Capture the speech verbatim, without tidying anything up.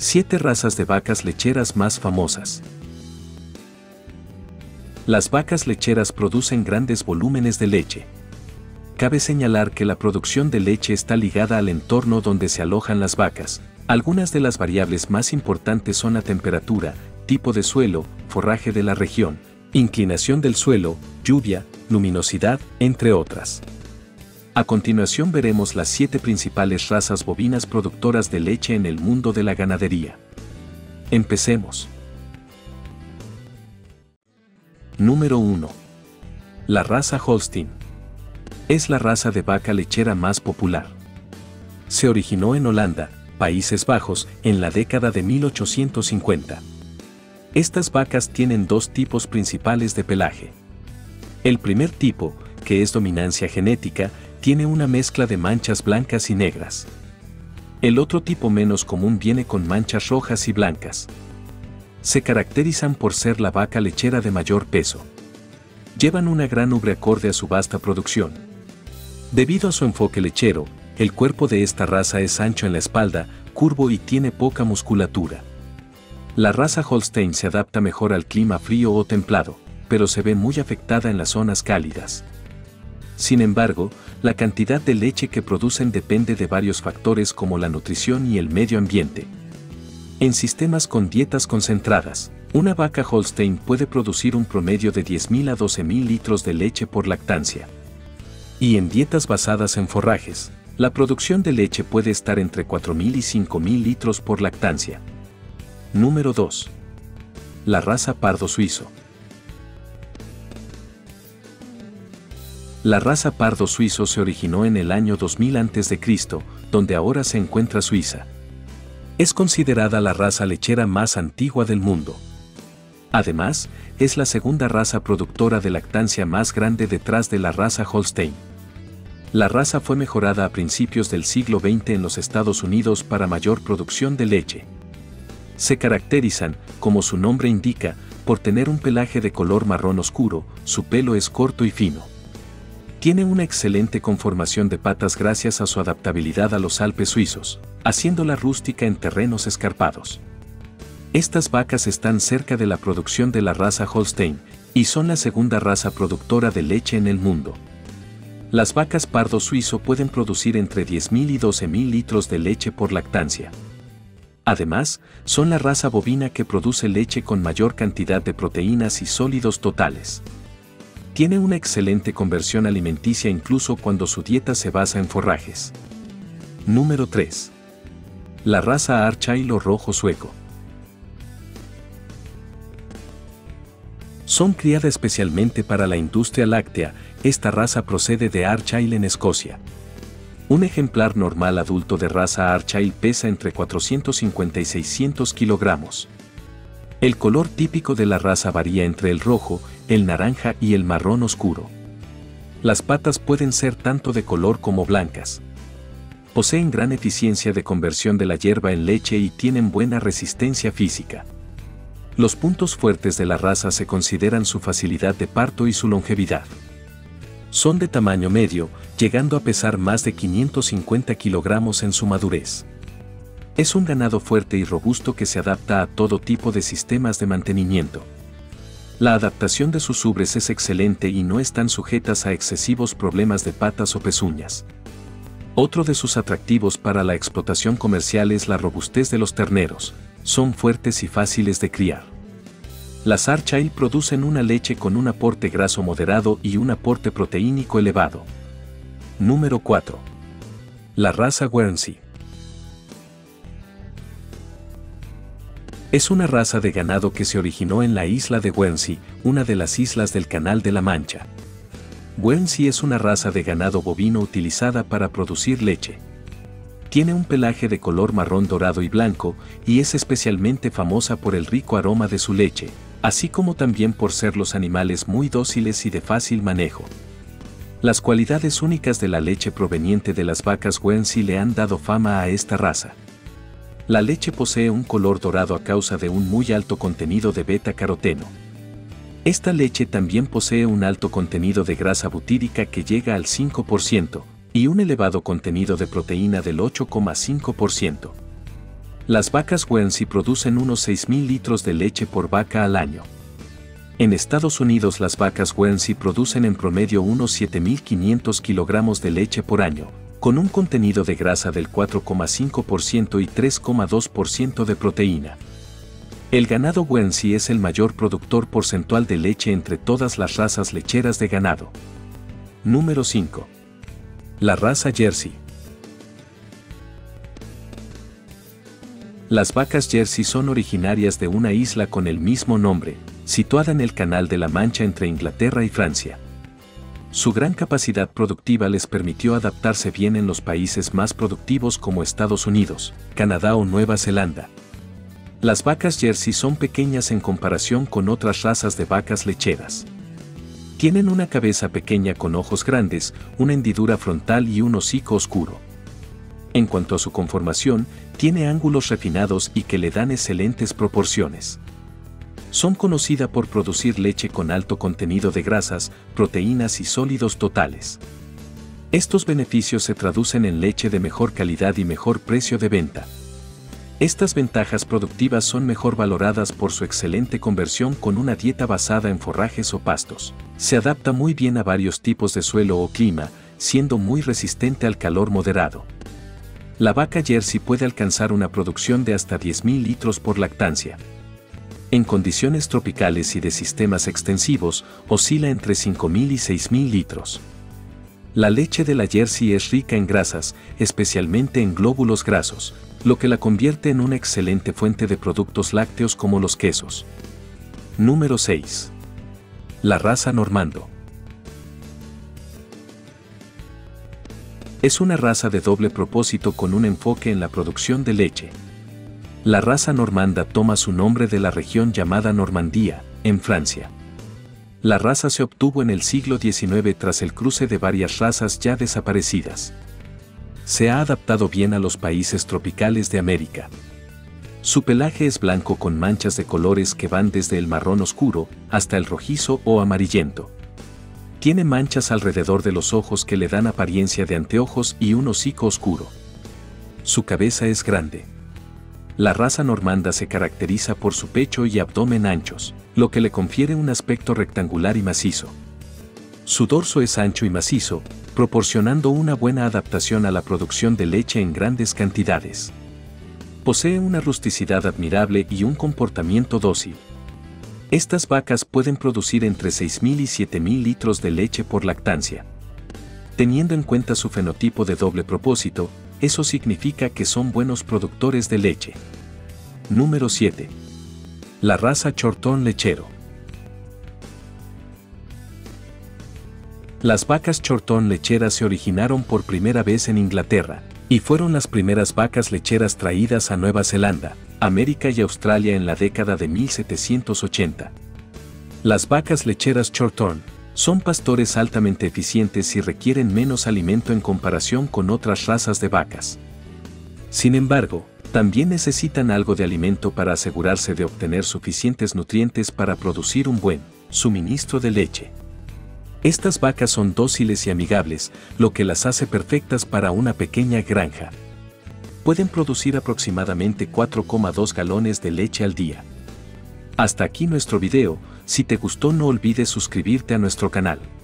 siete razas de vacas lecheras más famosas. Las vacas lecheras producen grandes volúmenes de leche. Cabe señalar que la producción de leche está ligada al entorno donde se alojan las vacas. Algunas de las variables más importantes son la temperatura, tipo de suelo, forraje de la región, inclinación del suelo, lluvia, luminosidad, entre otras. A continuación veremos las siete principales razas bovinas productoras de leche en el mundo de la ganadería. Empecemos. Número uno. La raza Holstein. Es la raza de vaca lechera más popular. Se originó en Holanda, Países Bajos, en la década de mil ochocientos cincuenta. Estas vacas tienen dos tipos principales de pelaje. El primer tipo, que es dominancia genética, tiene una mezcla de manchas blancas y negras. El otro tipo menos común viene con manchas rojas y blancas. Se caracterizan por ser la vaca lechera de mayor peso. Llevan una gran ubre acorde a su vasta producción. Debido a su enfoque lechero, el cuerpo de esta raza es ancho en la espalda, curvo y tiene poca musculatura. La raza Holstein se adapta mejor al clima frío o templado, pero se ve muy afectada en las zonas cálidas. Sin embargo, la cantidad de leche que producen depende de varios factores como la nutrición y el medio ambiente. En sistemas con dietas concentradas, una vaca Holstein puede producir un promedio de diez mil a doce mil litros de leche por lactancia. Y en dietas basadas en forrajes, la producción de leche puede estar entre cuatro mil y cinco mil litros por lactancia. Número dos. La raza pardo suizo. La raza pardo suizo se originó en el año dos mil antes de Cristo, donde ahora se encuentra Suiza. Es considerada la raza lechera más antigua del mundo. Además, es la segunda raza productora de lactancia más grande detrás de la raza Holstein. La raza fue mejorada a principios del siglo veinte en los Estados Unidos para mayor producción de leche. Se caracterizan, como su nombre indica, por tener un pelaje de color marrón oscuro, su pelo es corto y fino. Tiene una excelente conformación de patas gracias a su adaptabilidad a los Alpes suizos, haciéndola rústica en terrenos escarpados. Estas vacas están cerca de la producción de la raza Holstein, y son la segunda raza productora de leche en el mundo. Las vacas pardo suizo pueden producir entre diez mil y doce mil litros de leche por lactancia. Además, son la raza bovina que produce leche con mayor cantidad de proteínas y sólidos totales. Tiene una excelente conversión alimenticia incluso cuando su dieta se basa en forrajes. Número tres. La raza Ayrshire o rojo sueco. Son criada especialmente para la industria láctea. Esta raza procede de Ayrshire en Escocia. Un ejemplar normal adulto de raza Ayrshire pesa entre cuatrocientos cincuenta y seiscientos kilogramos. El color típico de la raza varía entre el rojo, el naranja y el marrón oscuro. Las patas pueden ser tanto de color como blancas. Poseen gran eficiencia de conversión de la hierba en leche y tienen buena resistencia física. Los puntos fuertes de la raza se consideran su facilidad de parto y su longevidad. Son de tamaño medio, llegando a pesar más de quinientos cincuenta kilogramos en su madurez. Es un ganado fuerte y robusto que se adapta a todo tipo de sistemas de mantenimiento. La adaptación de sus ubres es excelente y no están sujetas a excesivos problemas de patas o pezuñas. Otro de sus atractivos para la explotación comercial es la robustez de los terneros. Son fuertes y fáciles de criar. Las Ayrshire producen una leche con un aporte graso moderado y un aporte proteínico elevado. Número cuatro. La raza Guernsey. Es una raza de ganado que se originó en la isla de Guernsey, una de las islas del Canal de la Mancha. Guernsey es una raza de ganado bovino utilizada para producir leche. Tiene un pelaje de color marrón dorado y blanco, y es especialmente famosa por el rico aroma de su leche, así como también por ser los animales muy dóciles y de fácil manejo. Las cualidades únicas de la leche proveniente de las vacas Guernsey le han dado fama a esta raza. La leche posee un color dorado a causa de un muy alto contenido de beta-caroteno. Esta leche también posee un alto contenido de grasa butírica que llega al cinco por ciento, y un elevado contenido de proteína del ocho coma cinco por ciento. Las vacas Guernsey producen unos seis mil litros de leche por vaca al año. En Estados Unidos las vacas Guernsey producen en promedio unos siete mil quinientos kilogramos de leche por año, con un contenido de grasa del cuatro coma cinco por ciento y tres coma dos por ciento de proteína. El ganado Guernsey es el mayor productor porcentual de leche entre todas las razas lecheras de ganado. Número cinco. La raza Jersey. Las vacas Jersey son originarias de una isla con el mismo nombre, situada en el Canal de la Mancha entre Inglaterra y Francia. Su gran capacidad productiva les permitió adaptarse bien en los países más productivos como Estados Unidos, Canadá o Nueva Zelanda. Las vacas Jersey son pequeñas en comparación con otras razas de vacas lecheras. Tienen una cabeza pequeña con ojos grandes, una hendidura frontal y un hocico oscuro. En cuanto a su conformación, tiene ángulos refinados y que le dan excelentes proporciones. Son conocidas por producir leche con alto contenido de grasas, proteínas y sólidos totales. Estos beneficios se traducen en leche de mejor calidad y mejor precio de venta. Estas ventajas productivas son mejor valoradas por su excelente conversión con una dieta basada en forrajes o pastos. Se adapta muy bien a varios tipos de suelo o clima, siendo muy resistente al calor moderado. La vaca Jersey puede alcanzar una producción de hasta diez mil litros por lactancia. En condiciones tropicales y de sistemas extensivos, oscila entre cinco mil y seis mil litros. La leche de la Jersey es rica en grasas, especialmente en glóbulos grasos, lo que la convierte en una excelente fuente de productos lácteos como los quesos. Número seis. La raza Normando. Es una raza de doble propósito con un enfoque en la producción de leche. La raza normanda toma su nombre de la región llamada Normandía, en Francia. La raza se obtuvo en el siglo diecinueve tras el cruce de varias razas ya desaparecidas. Se ha adaptado bien a los países tropicales de América. Su pelaje es blanco con manchas de colores que van desde el marrón oscuro hasta el rojizo o amarillento. Tiene manchas alrededor de los ojos que le dan apariencia de anteojos y un hocico oscuro. Su cabeza es grande. La raza normanda se caracteriza por su pecho y abdomen anchos, lo que le confiere un aspecto rectangular y macizo. Su dorso es ancho y macizo, proporcionando una buena adaptación a la producción de leche en grandes cantidades. Posee una rusticidad admirable y un comportamiento dócil. Estas vacas pueden producir entre seis mil y siete mil litros de leche por lactancia. Teniendo en cuenta su fenotipo de doble propósito, eso significa que son buenos productores de leche. Número siete. La raza Chortón lechero. Las vacas Chortón lecheras se originaron por primera vez en Inglaterra, y fueron las primeras vacas lecheras traídas a Nueva Zelanda, América y Australia en la década de mil setecientos ochenta. Las vacas lecheras Chortón son pastores altamente eficientes y requieren menos alimento en comparación con otras razas de vacas. Sin embargo, también necesitan algo de alimento para asegurarse de obtener suficientes nutrientes para producir un buen suministro de leche. Estas vacas son dóciles y amigables, lo que las hace perfectas para una pequeña granja. Pueden producir aproximadamente cuatro coma dos galones de leche al día. Hasta aquí nuestro video. Si te gustó no olvides suscribirte a nuestro canal.